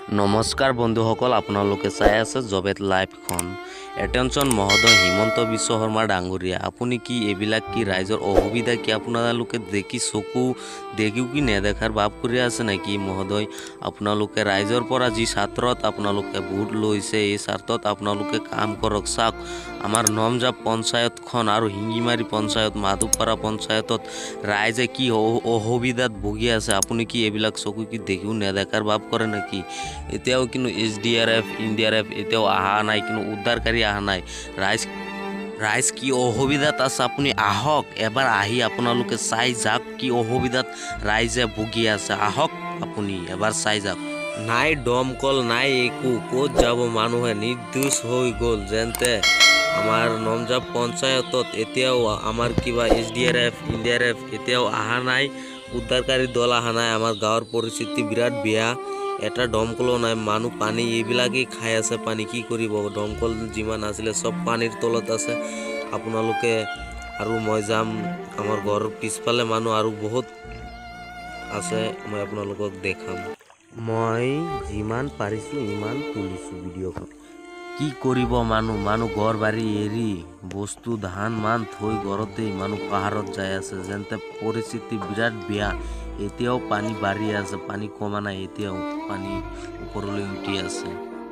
নমস্কাৰ বন্ধুসকল, আপোনালোকে চাই আছে জবেট লাইভখন। এটেনশ্যন মহোদয় হিমন্ত বিশ্ব শৰ্মা ডাঙৰীয়া, আপুনি কি এইবিলাক কি ৰাইজৰ অসুবিধা কি আপোনালোকে দেখি চকু দেখিও কি নেদেখাৰ ভাৱ কৰি আছে নেকি মহোদয়? আপোনালোকে ৰাইজৰ পৰা যি ছাত্ৰত আপোনালোকে ভোট লৈছে, এই স্বাৰ্থত আপোনালোকে কাম কৰক। চাওক, আমাৰ নমজাপ পঞ্চায়তখন আৰু হিঙ্গিমাৰী পঞ্চায়ত, মাধৱপাৰা পঞ্চায়তত ৰাইজে কি অসুবিধাত ভুগি আছে, আপুনি কি এইবিলাক চকু কি দেখিও নেদেখাৰ ভাৱ কৰে নেকি? এতিয়াও কিন্তু SDRF NDRF এতিয়াও অহা নাই, কিন্তু উদ্ধাৰকাৰী অহা নাই। ৰাইজ কি অসুবিধাত আছে, আপুনি আহক এবাৰ আহি আপোনালোকে চাই যাওক কি অসুবিধাত ৰাইজে ভুগি আছে। আহক আপুনি এবাৰ চাই যাওক। নাই দমকল, নাই একো, ক'ত যাব মানুহে নিৰ্দোষ হৈ গ'ল। যেনতে আমাৰ নমজাপ পঞ্চায়তত এতিয়াও আমাৰ কিবা SDRF NDRF এতিয়াও অহা নাই, উদ্ধাৰকাৰী দল অহা নাই। আমাৰ গাঁৱৰ পৰিস্থিতি বিৰাট বেয়া, এটা দমকলো নাই, মানুহ পানী এইবিলাকেই খাই আছে। পানী কি কৰিব, দমকল যিমান আছিলে চব পানীৰ তলত আছে। আপোনালোকে আৰু মই যাম, আমাৰ ঘৰৰ পিছফালে মানুহ আৰু বহুত আছে, মই আপোনালোকক দেখাম। মই যিমান পাৰিছোঁ ইমান তুলিছোঁ ভিডিঅ'খন। কি কৰিব মানুহ ঘৰ বাৰী এৰি বস্তু ধান মান থৈ ঘৰতেই মানুহ পাহাৰত যাই আছে। যেনতে পৰিস্থিতি বিৰাট বেয়া, এতিয়াও পানী বাঢ়ি আছে, পানী কমা নাই, এতিয়াও পানী ওপৰলৈ উঠি আছে।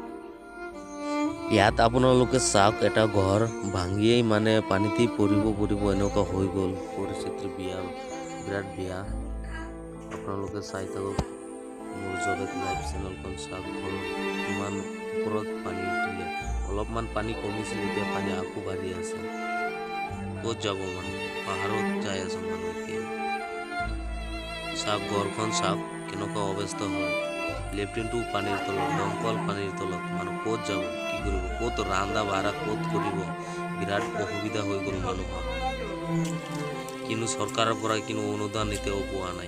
ইয়াত আপোনালোকে চাওক, এটা ঘৰ ভাঙিয়েই মানে পানীতেই পৰিব এনেকুৱা হৈ গ'ল। পৰিস্থিতি বিৰাট বেয়া। আপোনালোকে চাই থাকক মোৰ জবেট লাইভ চেনেলখন। চাওক কিমান ওপৰত পানী উঠিলে, অলপমান পানী কমিছিল, এতিয়া পানী আকৌ বাঢ়ি আছে। ক'ত যাব মানুহ, পাহাৰত যাই আছে মানুহ এতিয়া। চাওক ঘৰখন চাওক কেনেকুৱা অৱস্থা হ'ল, লেট্ৰিনটো পানীৰ তলত, দমকল পানীৰ তলত, মানুহ ক'ত যাব, কি কৰিব, ক'ত ৰান্ধা বাঢ়া ক'ত কৰিব, বিৰাট অসুবিধা হৈ গ'ল মানুহৰ। কিন্তু চৰকাৰৰ পৰা কিন্তু অনুদান এতিয়াও পোৱা নাই।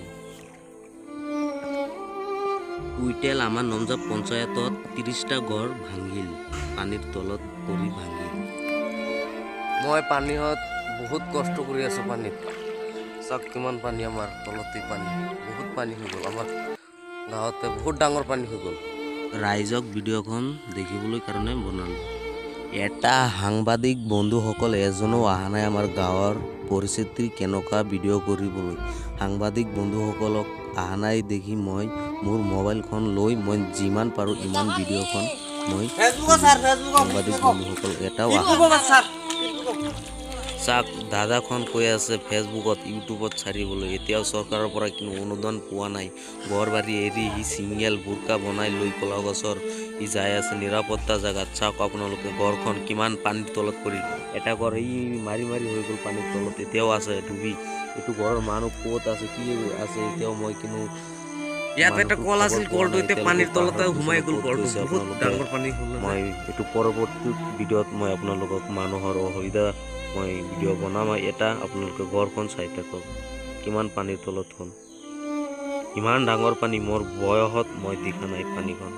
কুইটেল আমাৰ নমজাপ পঞ্চায়তত 30টা ঘৰ ভাঙিল, পানীৰ তলত পৰি ভাঙিল। মই পানীত বহুত কষ্ট কৰি আছোঁ পানীত। চাওক কিমান পানী, আমাৰ তলতেই পানী, বহুত পানী হৈ গ'ল। আমাৰ গাঁৱতে বহুত ডাঙৰ পানী হৈ গ'ল। ৰাইজক ভিডিঅ'খন দেখিবলৈ কাৰণে বনালোঁ। এটা সাংবাদিক বন্ধুসকল এজনো অহা নাই আমাৰ গাঁৱৰ পৰিস্থিতি কেনেকুৱা ভিডিঅ' কৰিবলৈ। সাংবাদিক বন্ধুসকলক অহা নাই দেখি মই মোৰ মোবাইলখন লৈ মই যিমান পাৰোঁ ইমান ভিডিঅ'খন মই সাংবাদিক বন্ধুসকল এটাও অহা। চাওক দাদাখন কৈ আছে ফেচবুকত ইউটিউবত চাৰিবলৈ, এতিয়াও চৰকাৰৰ পৰা কিন্তু অনুদান পোৱা নাই। ঘৰ বাৰী এৰি সি চিংগেল বুৰ্কা বনাই লৈ কলা গছৰ সি যাই আছে নিৰাপত্তা জেগাত। চাওক আপোনালোকে ঘৰখন কিমান পানীৰ তলত পৰিল, এটা ঘৰ এই মাৰি হৈ গ'ল পানীৰ তলত, এতিয়াও আছে ডুবি। এইটো ঘৰৰ মানুহ ক'ত আছে কি আছে এতিয়াও মই কিন্তু ইয়াত এটা কল আছিল, কলটো এতিয়া পানীৰ তলতে সোমাই গ'ল, কলটো বহুত ডাঙৰ পানী হ'ল। মই এইটো পৰৱৰ্তী ভিডিঅ'ত মই আপোনালোকক মানুহৰ অসুবিধা মই ভিডিঅ' বনাম। এটা আপোনালোকে ঘৰখন চাই থাকক কিমান পানীৰ তলত হ'ল, ইমান ডাঙৰ পানী মোৰ বয়সত মই দেখা নাই পানীখন।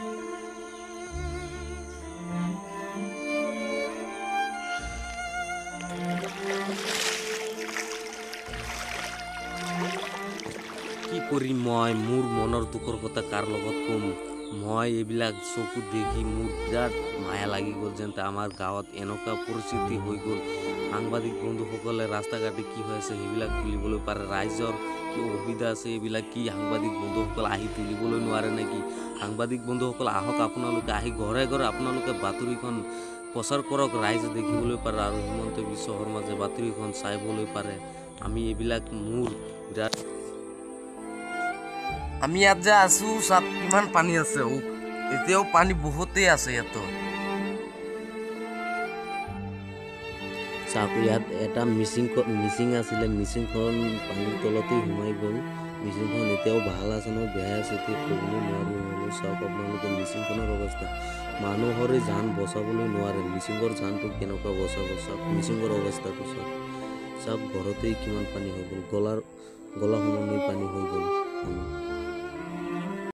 কি কৰিম মই, মোৰ মনৰ দুখৰ কথা কাৰ লগত ক'ম। মই এইবিলাক চকু দেখি মোৰ বিৰাট মায়া লাগি গ'ল, যেনতে আমাৰ গাঁৱত এনেকুৱা পৰিস্থিতি হৈ গ'ল। সাংবাদিক বন্ধুসকলে ৰাস্তা ঘাটে কি হৈ আছে সেইবিলাক তুলিবলৈ পাৰে, ৰাইজৰ কি অসুবিধা আছে এইবিলাক কি সাংবাদিক বন্ধুসকল আহি তুলিবলৈ নোৱাৰে নেকি? সাংবাদিক বন্ধুসকল আহক, আপোনালোকে আহি ঘৰে ঘৰে আপোনালোকে বাতৰিখন প্ৰচাৰ কৰক, ৰাইজে দেখিবলৈ পাৰে আৰু হিমন্ত বিশ্ব শৰ্মা যে বাতৰিখন চাবলৈ পাৰে। আমি এইবিলাক মোৰ বিৰাট, আমি ইয়াত যে আছো চাওক কিমান পানী আছে, এতিয়াও পানী বহুতেই আছে ইয়াত। চাওক ইয়াত এটা মিচিং আছিলে, মিচিংখন পানীৰ তলতেই সোমাই গ'ল। মিচিংখন এতিয়াও ভাল আছে ন বেয়া আছে এতিয়া ক'বলৈ নোৱাৰোঁ। হ'লেও চাওক আপোনালোকে মিচিংখনৰ অৱস্থা, মানুহৰে জান বচাবলৈ নোৱাৰে, মিচিঙৰ জানটো কেনেকুৱা বচাব। চাওক মিচিঙৰ অৱস্থাটো চাওক ঘৰতেই কিমান পানী হৈ গ'ল, গলা সমানেই পানী হৈ গ'ল।